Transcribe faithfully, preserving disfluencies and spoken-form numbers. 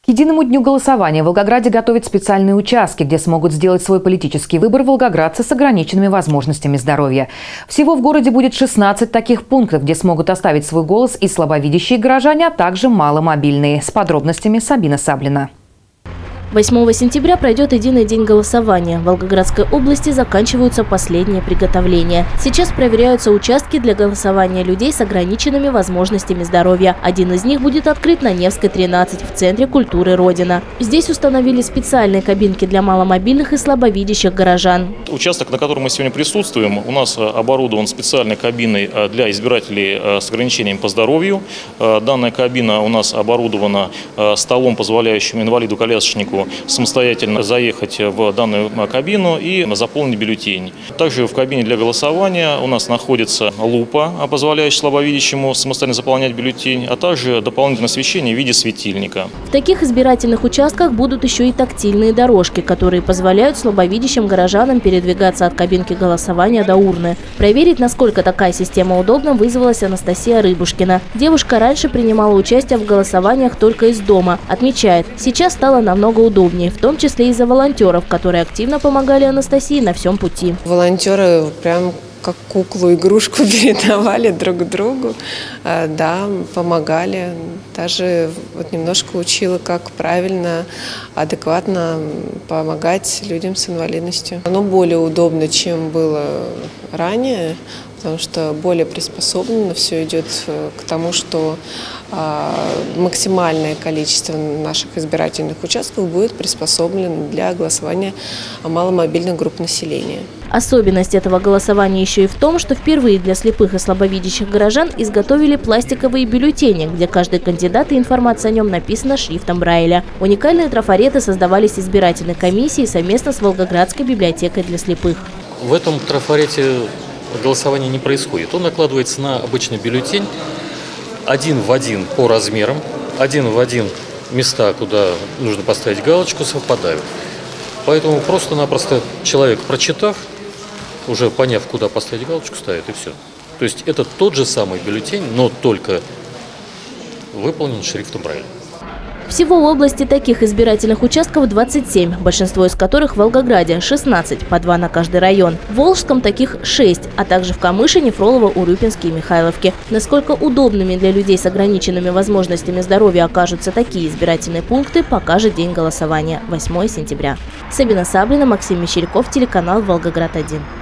К единому дню голосования в Волгограде готовят специальные участки, где смогут сделать свой политический выбор волгоградцы с ограниченными возможностями здоровья. Всего в городе будет шестнадцать таких пунктов, где смогут оставить свой голос и слабовидящие горожане, а также маломобильные. С подробностями Сабина Саблина. восьмого сентября пройдет единый день голосования. В Волгоградской области заканчиваются последние приготовления. Сейчас проверяются участки для голосования людей с ограниченными возможностями здоровья. Один из них будет открыт на Невской, тринадцать, в Центре культуры «Родина». Здесь установили специальные кабинки для маломобильных и слабовидящих горожан. Участок, на котором мы сегодня присутствуем, у нас оборудован специальной кабиной для избирателей с ограничением по здоровью. Данная кабина у нас оборудована столом, позволяющим инвалиду-колясочнику самостоятельно заехать в данную кабину и заполнить бюллетень. Также в кабине для голосования у нас находится лупа, позволяющая слабовидящему самостоятельно заполнять бюллетень, а также дополнительное освещение в виде светильника. В таких избирательных участках будут еще и тактильные дорожки, которые позволяют слабовидящим горожанам передвигаться от кабинки голосования до урны. Проверить, насколько такая система удобна, вызвалась Анастасия Рыбушкина. Девушка раньше принимала участие в голосованиях только из дома. Отмечает, сейчас стало намного удобнее. удобнее, в том числе из-за волонтеров, которые активно помогали Анастасии на всем пути. Волонтеры прям как куклу-игрушку передавали друг другу, да, помогали. Даже вот немножко учила, как правильно, адекватно помогать людям с инвалидностью. Оно более удобно, чем было ранее, потому что более приспособлено все идет к тому, что максимальное количество наших избирательных участков будет приспособлено для голосования маломобильных групп населения. Особенность этого голосования еще и в том, что впервые для слепых и слабовидящих горожан изготовили пластиковые бюллетени, где каждый кандидат и информация о нем написана шрифтом Брайля. Уникальные трафареты создавались избирательной комиссией совместно с Волгоградской библиотекой для слепых. В этом трафарете голосование не происходит. Он накладывается на обычный бюллетень один в один по размерам, один в один места, куда нужно поставить галочку, совпадают. Поэтому просто-напросто человек, прочитав, уже поняв, куда поставить галочку, ставит, и все. То есть это тот же самый бюллетень, но только выполнен шрифтом Брайля. Всего в области таких избирательных участков двадцать семь, большинство из которых в Волгограде – шестнадцать, по два на каждый район. В Волжском таких шесть, а также в Камышине, Фролово, Урюпинске и Михайловке. Насколько удобными для людей с ограниченными возможностями здоровья окажутся такие избирательные пункты, покажет день голосования, восьмого сентября. Сабина Саблина, Максим Мещеряков, телеканал Волгоград один.